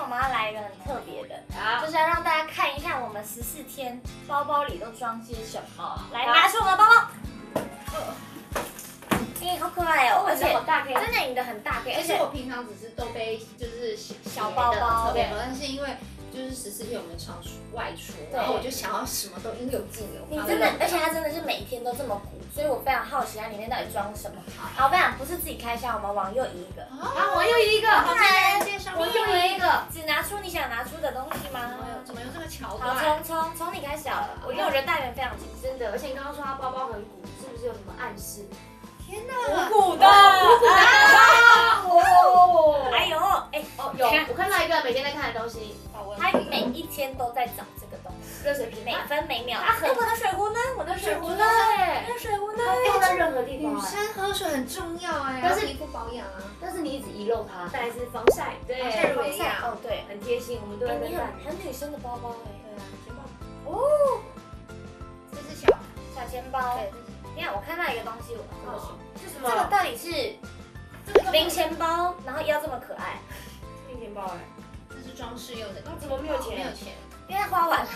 们要来一个很特别的， 好， 就是要让大家看一下我们14天包包里都装些什么。来，拿出我们的包包。好可爱哦，而且好大可以， 真的你的很大可以，而且其实我平常只是都背就是小包包特别包，但是因为就是14天我们常外出，然后我就想要什么都应有尽有。 你真的，而且它真的是每一天都这么鼓，所以我非常好奇它里面到底装什么。好，我跟你讲，不是自己开箱，我们往右移一个。 好，我又一个， 好，介绍我又一个， 只拿出你想拿出的东西吗？ 怎么有这个桥好， 段？ 从你开始好了，因为我觉得大圆非常紧。 真的，而且你刚刚说它包包很鼓，是不是有什么暗示？ 天哪！ 鼓的，哎呦，哎， 哦，有，我看到一个每天在看的东西， 他每一天都在找这个东西， 热水瓶， 每分每秒。 它很我的水壶呢？我的水壶呢？ 对， 我的水壶呢？ 放在任何地方女。生喝水很重要哎， 但是皮肤保养啊， 但是你一直遗漏它。再来是防晒，对， 防晒乳也一样哦，对， 很贴心，我们都在你带。 很女生的包包哎。 对啊，钱包。 哦， 这是小钱包。你看，我看到一个东西，我很好奇， 是什这个到底是零钱包，然后要这么可爱？ 零钱包哎， 这是装饰用的， 怎么没有钱？ 没有钱， 因为它花完了。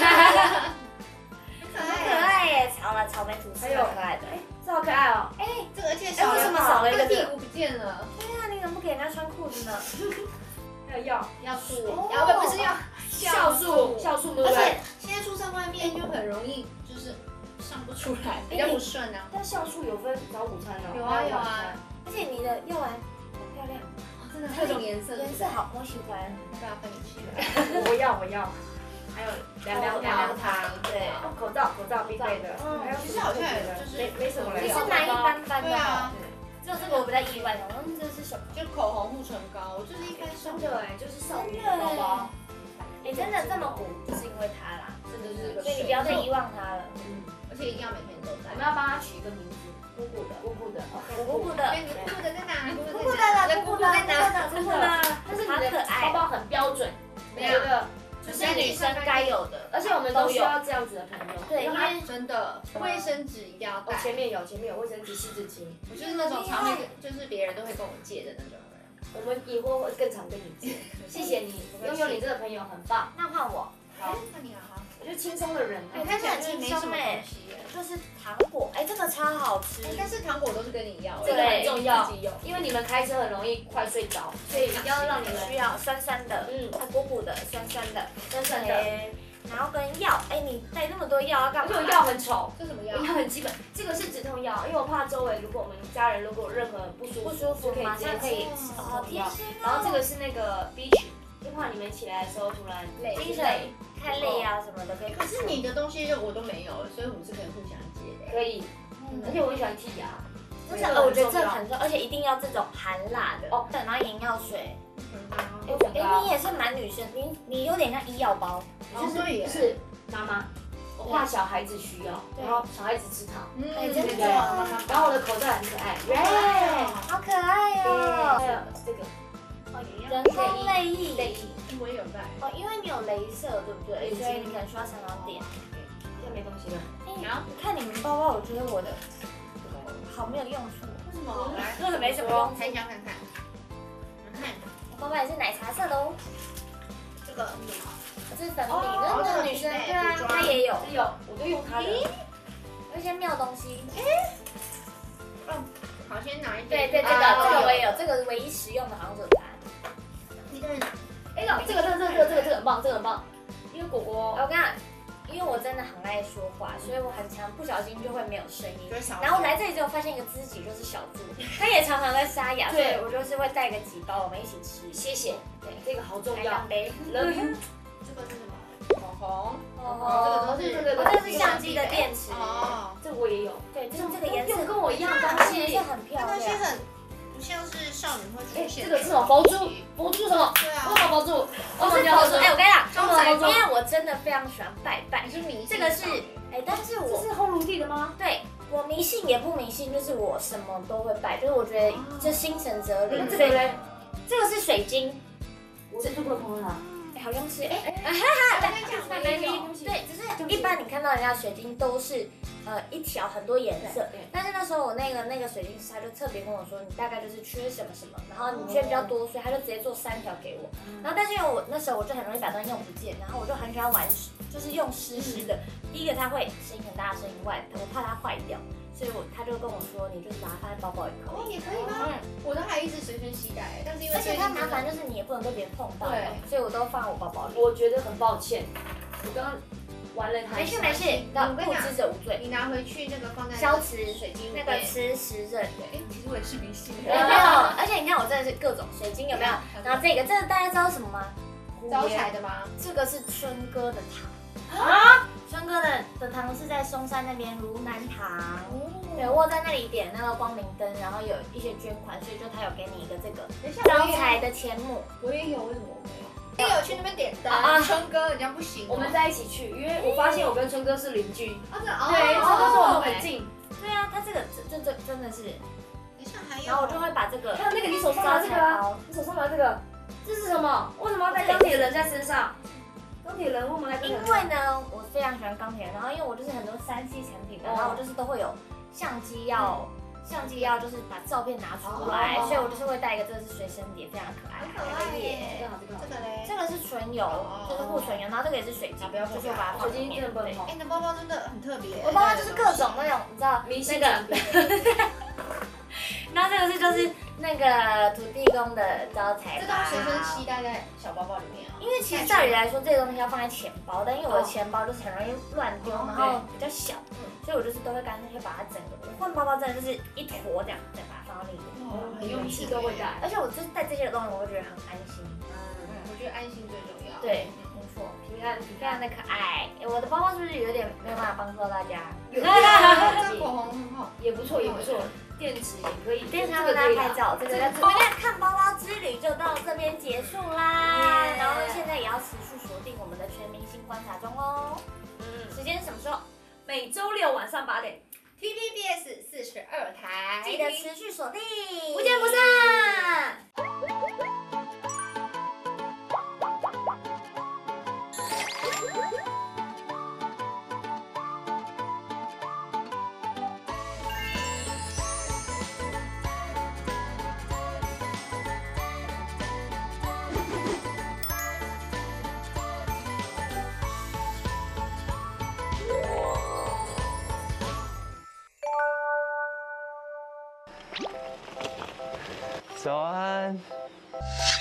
可很可爱耶！好了，草莓吐司很可爱的。 这好可爱哦。 哎， 这个而且为什么少了一个屁股不见了？ 对啊，你怎么不给人家穿裤子呢？ 还有药， 要素， 哦不是要酵素，酵素对不而且对？ 现在出在外面就很容易就是上不出来，比较不顺啊。 但酵素有分早午餐哦。 有啊有啊， 而且你的用完好漂亮， 真的各种颜色， 颜色好，我喜欢。 对啊，分你去了。 我要。还有凉汤， 对， 口罩必备的。 其实好像就是没什么了。 也是蛮一般般的。 对啊， 只有这个我比较意外的，我问这是什么？ 就口红、护唇膏，我就是一般真的哎，就是少女的包包。 你真的这么鼓，就是因为它啦， 真的是所以你不要再遗忘它了。 而且一定要每天都在我。们要帮它取一个名字，姑姑的。 鼓鼓的， 哎，你酷的在哪？ 鼓鼓的啦，鼓鼓的， 真的，但是你的包包很标准，我觉得就是女生该有的， 而且我们都需要这样子的朋友。 对，因为真的，卫生纸一定要带。 前面有卫生纸、湿纸巾。 我就是那种常会就是别人都会跟我借的那种人。 我们以后会更常跟你借。谢谢你，拥有你这个朋友很棒。 那换我， 好，那你好。 我就轻松的人， 哎，看起来很轻松哎，就是糖果，哎，这个超好吃。 但是糖果都是跟你要， 这个很重要，因为你们开车很容易快睡着，所以要让你们需要酸酸的，鼓鼓的，酸酸的，然后跟药，哎，你带那么多药要干嘛？ 这种药很丑， 这什么药？ 药很基本，这个是止痛药，因为我怕周围如果我们家人如果有任何不舒服， 马上可以吃好贴心哦。 然后这个是那个 B 群，就怕你们起来的时候突然精神太累啊什么的可以。 可是你的东西我都没有，所以我们是可以互相借的。 可以，而且我很喜欢剔牙， 真的，我觉得这很重要，而且一定要这种含辣的哦。对，然后眼药水。哎，你也是蛮女生，你有点像医药包， 就是妈妈，我怕小孩子需要，然后小孩子吃糖， 哎，真的， 然后我的口罩很可爱， 耶，好可爱哦。 还有这个人工泪液， 我也有带。 哦，因为你有镭射，对不对？所以你可能需要常常点。 现在没东西了。 然后看你们包包，我觉得我的好没有用处。 为什么？ 来，没什么用处。 开箱看看。 我包包也是奶茶色的哦。 这个这是粉饼，那个女生对啊，她也有， 我都用它的。 有一些妙东西。 好，先拿一对， 点。 这个我也有，这个唯一实用的好像是它。 你看， 哎，这个很棒，这个很棒。因为果果， 我跟你讲，因为我真的很爱说话，所以我很常不小心就会没有声音。 就会少。 然后来这里之后发现一个知己，就是小猪，他也常常在沙哑，所以我就是会带个几包，我们一起吃。 谢谢，对，这个好重要。 干杯。 这个是什么？口红。 哦，这是相机的电池。 哦， 这我也有。 对，这个颜色跟我一样的东西，颜色很漂亮。 那些很不像是少女会出现。 这个是什么？佛珠？佛珠什么？ 对啊。 为什么佛珠？ 我是佛珠。哎，我跟你讲， 因为我真的非常喜欢拜拜。 是迷信。 这个是，哎，但是我这是烘炉地的吗？ 对。我迷信也不迷信，就是我什么都会拜，就是我觉得这心诚则灵。 这个呢？ 这个是水晶， 我是做过朋友啦。 好像是对， 对，只是一般你看到人家水晶都是一条很多颜色，但是那时候我那个水晶师他就特别跟我说，你大概就是缺什么什么，然后你缺比较多，所以他就直接做3条给我。然后但是因为我那时候我就很容易把东西用不见，然后我就很喜欢玩，就是用湿的。第一个它会声音很大声以外，我怕它坏掉。所以他就跟我说，你就是把它放在包包里可以。 哦，也可以吗？我都还一直随身携带，但是因为而且它麻烦就是你也不能被别人碰到，对，所以我都放在我包包里。 我觉得很抱歉，我刚刚玩了它。 没事，不知者无罪。 你拿回去那个放在消磁水晶那个磁石阵。 对，其实我也是迷信。 没有，而且你看我真的是各种水晶有没有？然后这个大家知道什么吗？ 招财的吗？ 这个是春哥的糖啊。春哥的糖是在松山那边如南堂，对，我在那里点那个光明灯，然后有一些捐款，所以就他有给你一个这个招财的钱母。 我也有，为什么我没有？你有去那边点灯，春哥人家不行。 我们在一起去，因为我发现我跟春哥是邻居。 对， 春哥是我们很近。 对啊，他这个真的是。 等一下还有。 然后我就会把这个。 还有那个你手上拿这个啊，你手上拿这个，这是什么？为什么要带钢铁人在身上？钢铁人，我们来。 因为呢，我非常喜欢钢铁人，然后因为我就是很多3C 产品的，然后我就是都会有相机要就是把照片拿出来，所以我就是会带一个，这个是随身碟，非常可爱。 可爱耶！这个嘞？ 这个是纯油，就是护唇油，然后这个也是水晶，就是把它放里面。 对， 哎，你的包包真的很特别。 我包包就是各种那种，你知道那个。然后这个就是那个土地公的招财包， 这个随身携带在小包包里面啊。 因为其实照理来说，这个东西要放在钱包，但因为我的钱包就是很容易乱丢，然后比较小，所以我就是都会干脆把它整个，我换包包真的就是一坨这样，再把它放到另一边。 很用心， 都会带。 而且我就是带这些东西，我会觉得很安心。 我觉得安心最重要。 对，没错，非常的可爱。我的包包是不是有点没有办法帮助到大家？ 这口红很好， 也不错，也不错。电池也可以， 电池要跟大家拍照，这个看包包之旅就到这边结束啦。然后现在也要持续锁定我们的全明星观察中哦。时间是什么时候？ 每周6晚上8点 ，TVBS 42台， 记得持续锁定， 不见不散。 早安。